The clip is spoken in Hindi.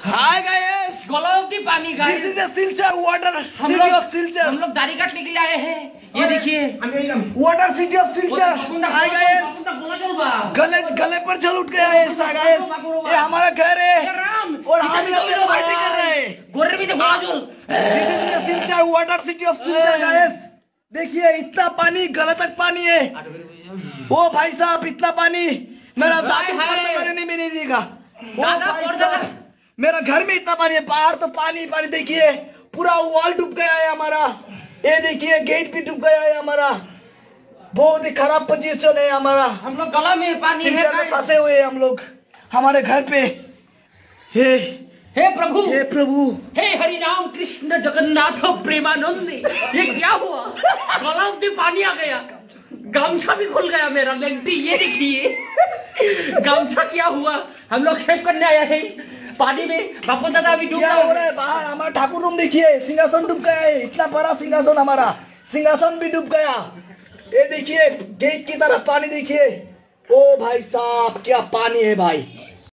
हाय गाइस, गोलावती पानी guys. This is a Silchar water city of Silchar. हम लोग दाढ़ी काटने के लिए आए हैं। ये देखिए water city of Silchar. Hi guys, गले पर जल उठ गया है गाइस। ये हमारा घर है राम और हम यहाँ पे पार्टी कर रहे हैं। गोरे भी देखो आजल। This is a Silchar water city of Silchar guys. देखिए इतना पानी, गले तक पानी है। ओ भाई साहब, इतना पानी मेरा दादू पढ़ने में नहीं देगा। मेरा घर में इतना पानी है, बाहर तो पानी पानी। देखिए पूरा वॉल डूब गया है हमारा। ये देखिए गेट भी डूब गया है हमारा। बहुत ही खराब पोजीशन है हमारा। हम लोग गला में पानी है, फंसे हुए हैं हम लोग हमारे घर पे। हे प्रभु, हे प्रभु, हे हरि राम कृष्ण जगन्नाथ प्रेमानंद। ये क्या हुआ? गोलावती पानी आ गया, गामछा भी खुल गया मेरा लेंटी। ये देखिए गामछा क्या हुआ। हम लोग शेव करने आया है पानी में। बापू दादा अभी डूब रहा है बाहर। हमारा ठाकुर रूम देखिए, सिंहासन डूब गया है। इतना बड़ा सिंहासन, हमारा सिंहासन भी डूब गया। ये देखिए गेट की तरफ पानी देखिए। ओ भाई साहब, क्या पानी है भाई।